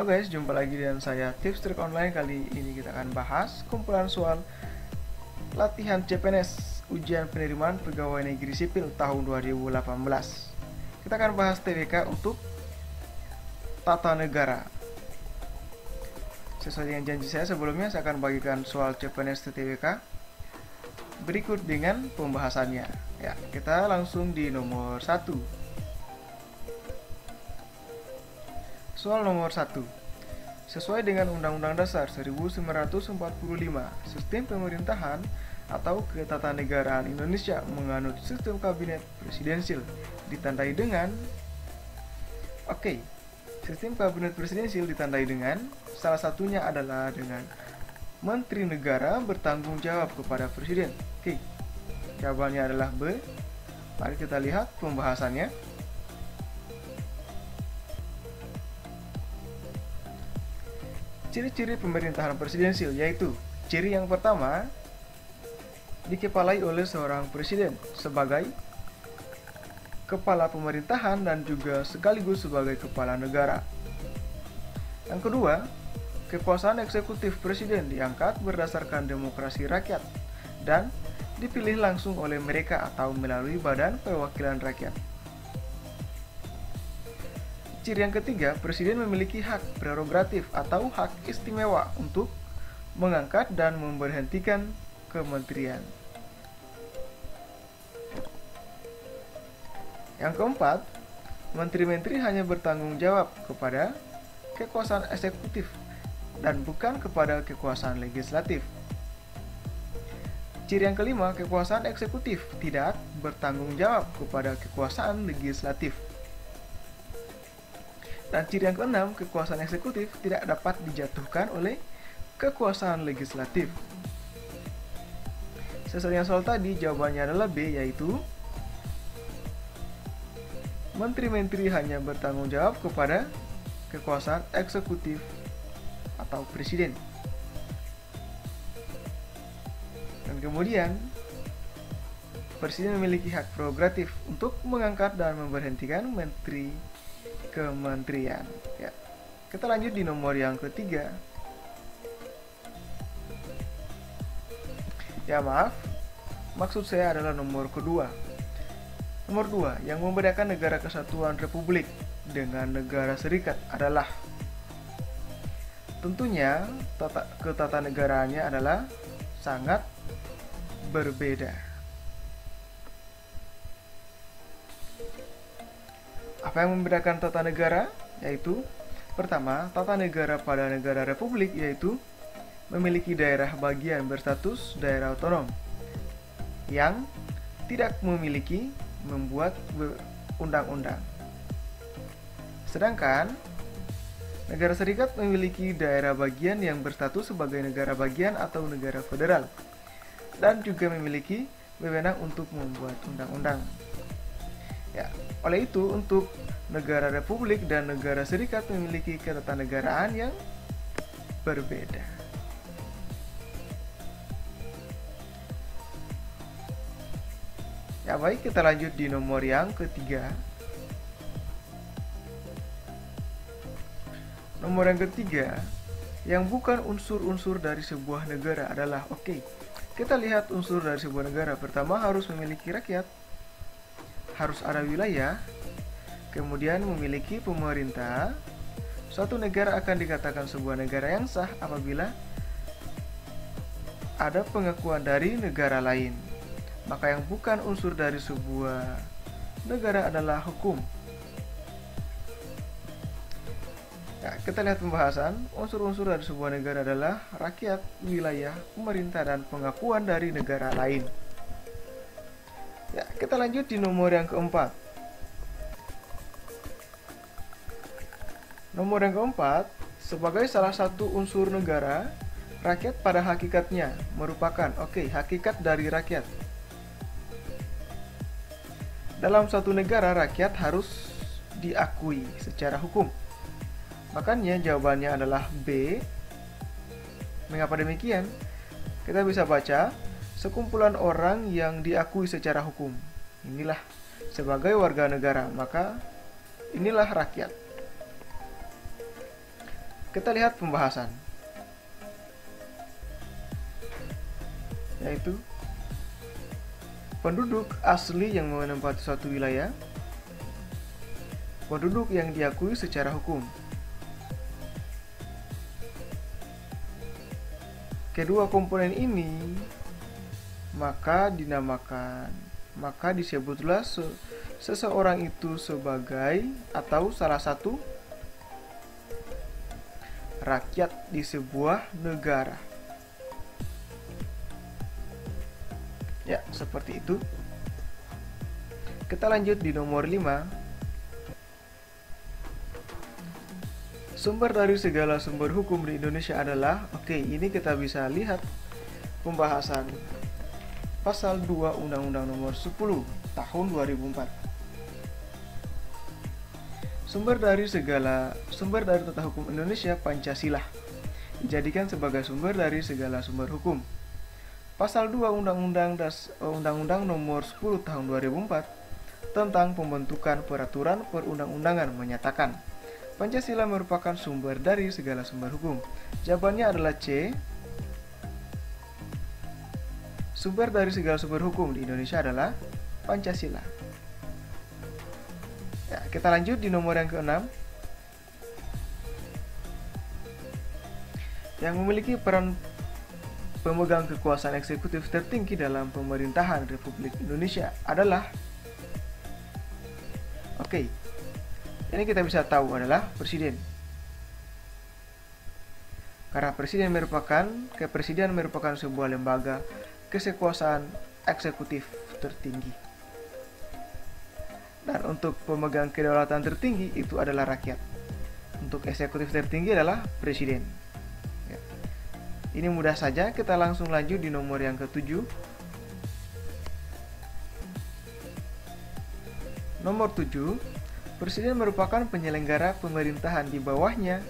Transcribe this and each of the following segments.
Halo guys, jumpa lagi dengan saya Tips Trik Online. Kali ini kita akan bahas kumpulan soal latihan CPNS Ujian Penerimaan Pegawai Negeri Sipil tahun 2018. Kita akan bahas TWK untuk tata negara. Sesuai dengan janji saya sebelumnya, saya akan bagikan soal CPNS TWK berikut dengan pembahasannya. Ya, kita langsung di nomor 1. Soal nomor 1. Sesuai dengan Undang-Undang Dasar 1945, sistem pemerintahan atau ketatanegaraan Indonesia menganut sistem kabinet presidensil ditandai dengan sistem kabinet presidensil ditandai dengan salah satunya adalah dengan Menteri Negara bertanggung jawab kepada Presiden. Jawabannya adalah B. Mari kita lihat pembahasannya. Ciri-ciri pemerintahan presidensil yaitu ciri yang pertama, dikepalai oleh seorang presiden sebagai kepala pemerintahan dan juga sekaligus sebagai kepala negara. Yang kedua, kekuasaan eksekutif presiden diangkat berdasarkan demokrasi rakyat dan dipilih langsung oleh mereka atau melalui Badan Perwakilan Rakyat. Ciri yang ketiga, presiden memiliki hak prerogatif atau hak istimewa untuk mengangkat dan memberhentikan kementerian. Yang keempat, menteri-menteri hanya bertanggung jawab kepada kekuasaan eksekutif dan bukan kepada kekuasaan legislatif. Ciri yang kelima, kekuasaan eksekutif tidak bertanggung jawab kepada kekuasaan legislatif. Dan ciri yang keenam, kekuasaan eksekutif tidak dapat dijatuhkan oleh kekuasaan legislatif. Sesuai dengan soal tadi, jawabannya adalah B, yaitu menteri-menteri hanya bertanggung jawab kepada kekuasaan eksekutif atau presiden. Dan kemudian, presiden memiliki hak prerogatif untuk mengangkat dan memberhentikan menteri kementerian. Ya, kita lanjut di nomor yang ketiga. Ya maaf, maksud saya adalah nomor kedua. Nomor 2, yang membedakan negara kesatuan republik dengan negara serikat adalah tentunya ketatanegaraannya adalah sangat berbeda. Apa yang membedakan tata negara? Yaitu pertama, tata negara pada negara republik yaitu memiliki daerah bagian berstatus daerah otonom yang tidak memiliki membuat undang-undang. Sedangkan negara serikat memiliki daerah bagian yang berstatus sebagai negara bagian atau negara federal dan juga memiliki wewenang untuk membuat undang-undang. Ya, oleh itu untuk negara republik dan negara serikat memiliki ketatanegaraan yang berbeda. Ya baik, kita lanjut di nomor yang ketiga. Nomor yang ketiga, yang bukan unsur-unsur dari sebuah negara adalah kita lihat unsur dari sebuah negara. Pertama, harus memiliki rakyat, harus ada wilayah, kemudian memiliki pemerintah. Suatu negara akan dikatakan sebuah negara yang sah apabila ada pengakuan dari negara lain. Maka yang bukan unsur dari sebuah negara adalah hukum. Ya, kita lihat pembahasan. Unsur-unsur dari sebuah negara adalah rakyat, wilayah, pemerintah, dan pengakuan dari negara lain. Ya, kita lanjut di nomor yang keempat. Nomor yang keempat, sebagai salah satu unsur negara, rakyat pada hakikatnya merupakan hakikat dari rakyat. Dalam suatu negara, rakyat harus diakui secara hukum. Makanya jawabannya adalah B. Mengapa demikian? Kita bisa baca, sekumpulan orang yang diakui secara hukum. Inilah sebagai warga negara, maka inilah rakyat. Kita lihat pembahasan, yaitu penduduk asli yang menempati suatu wilayah, penduduk yang diakui secara hukum. Kedua komponen ini maka disebutlah seseorang itu sebagai atau salah satu rakyat di sebuah negara. Ya, seperti itu. Kita lanjut di nomor 5. Sumber dari segala sumber hukum di Indonesia adalah, ini kita bisa lihat pembahasan Pasal 2 Undang-Undang Nomor 10 Tahun 2004. Sumber dari tata hukum Indonesia Pancasila dijadikan sebagai sumber dari segala sumber hukum. Pasal 2 Undang-Undang Nomor 10 Tahun 2004 tentang pembentukan peraturan perundang-undangan menyatakan Pancasila merupakan sumber dari segala sumber hukum. Jawabannya adalah C. Sumber dari segala sumber hukum di Indonesia adalah Pancasila. Ya, kita lanjut di nomor yang ke-6. Yang memiliki peran pemegang kekuasaan eksekutif tertinggi dalam pemerintahan Republik Indonesia adalah, ini kita bisa tahu adalah Presiden. Karena kepresiden merupakan sebuah lembaga kekuasaan eksekutif tertinggi. Dan untuk pemegang kedaulatan tertinggi itu adalah rakyat. Untuk eksekutif tertinggi adalah presiden. Ya. Ini mudah saja, kita langsung lanjut di nomor yang ke-7. Nomor 7, presiden merupakan penyelenggara pemerintahan di bawahnya.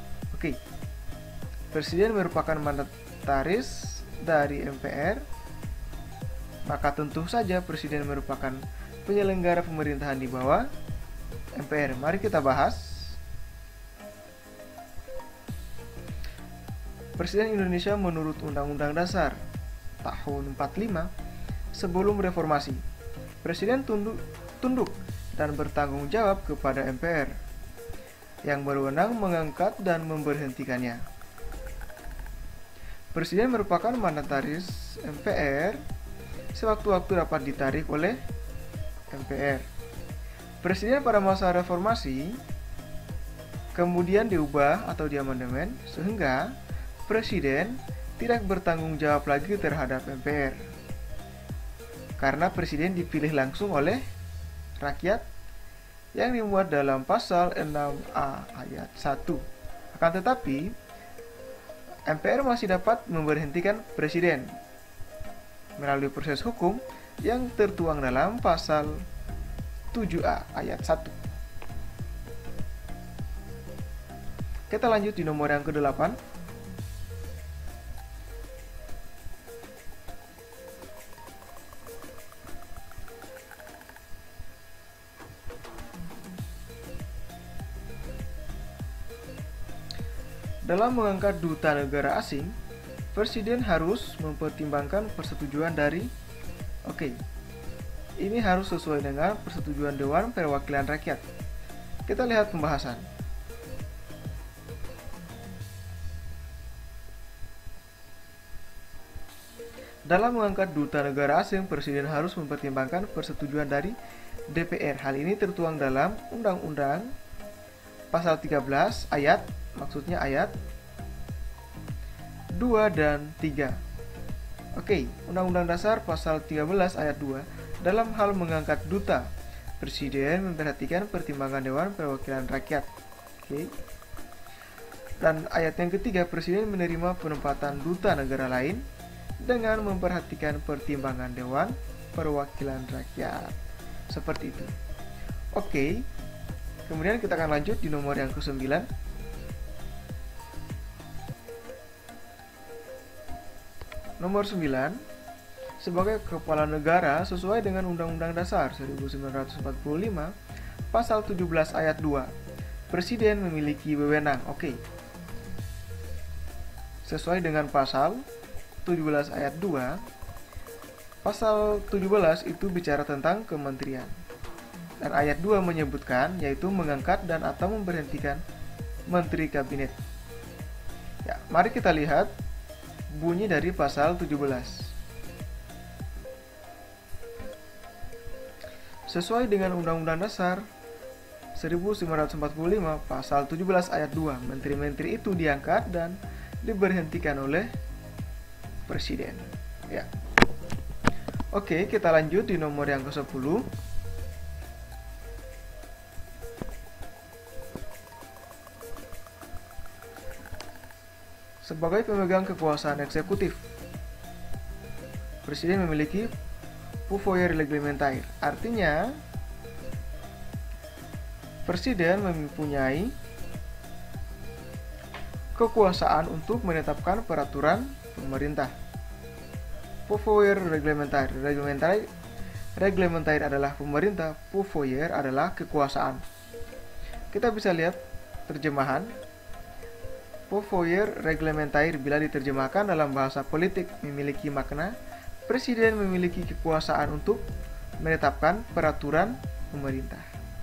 Presiden merupakan mandataris dari MPR, maka tentu saja presiden merupakan penyelenggara pemerintahan di bawah MPR. Mari kita bahas. Presiden Indonesia menurut Undang-Undang Dasar tahun 45 sebelum reformasi, presiden tunduk dan bertanggung jawab kepada MPR yang berwenang mengangkat dan memberhentikannya. Presiden merupakan mandataris MPR, sewaktu-waktu dapat ditarik oleh MPR. Presiden pada masa reformasi kemudian diubah atau diamandemen sehingga presiden tidak bertanggung jawab lagi terhadap MPR. Karena presiden dipilih langsung oleh rakyat yang dimuat dalam pasal 6A ayat 1. Akan tetapi MPR masih dapat memberhentikan presiden melalui proses hukum yang tertuang dalam pasal 7A ayat 1. Kita lanjut di nomor yang ke-8. Dalam mengangkat duta negara asing, presiden harus mempertimbangkan persetujuan dari ini harus sesuai dengan persetujuan Dewan Perwakilan Rakyat. Kita lihat pembahasan. Dalam mengangkat duta negara asing, presiden harus mempertimbangkan persetujuan dari DPR. Hal ini tertuang dalam Undang-Undang pasal 13 ayat 2 dan 3. Undang-Undang Dasar pasal 13 ayat 2. Dalam hal mengangkat duta, presiden memperhatikan pertimbangan Dewan Perwakilan Rakyat. Dan ayat yang ketiga, presiden menerima penempatan duta negara lain dengan memperhatikan pertimbangan Dewan Perwakilan Rakyat. Seperti itu. Kemudian kita akan lanjut di nomor yang ke-9. Nomor 9, sebagai kepala negara sesuai dengan Undang-Undang Dasar 1945 pasal 17 ayat 2, presiden memiliki wewenang. Sesuai dengan pasal 17 ayat 2, pasal 17 itu bicara tentang kementerian. Dan ayat 2 menyebutkan yaitu mengangkat dan atau memberhentikan menteri kabinet. Ya, mari kita lihat bunyi dari pasal 17. Sesuai dengan Undang-Undang Dasar 1945 pasal 17 ayat 2, menteri-menteri itu diangkat dan diberhentikan oleh presiden. Ya. Oke, kita lanjut di nomor yang ke-10. Sebagai pemegang kekuasaan eksekutif, presiden memiliki pouvoir réglementaire. Artinya, presiden mempunyai kekuasaan untuk menetapkan peraturan pemerintah. Pouvoir réglementaire. Réglementaire adalah pemerintah, pouvoir adalah kekuasaan. Kita bisa lihat terjemahan. Pouvoir réglementaire bila diterjemahkan dalam bahasa politik memiliki makna presiden memiliki kekuasaan untuk menetapkan peraturan pemerintah.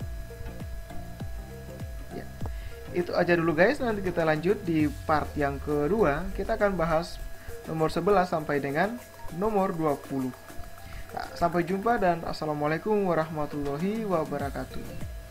Ya. Itu aja dulu guys, nanti kita lanjut di part yang kedua. Kita akan bahas nomor 11 sampai dengan nomor 20. Nah, sampai jumpa dan assalamualaikum warahmatullahi wabarakatuh.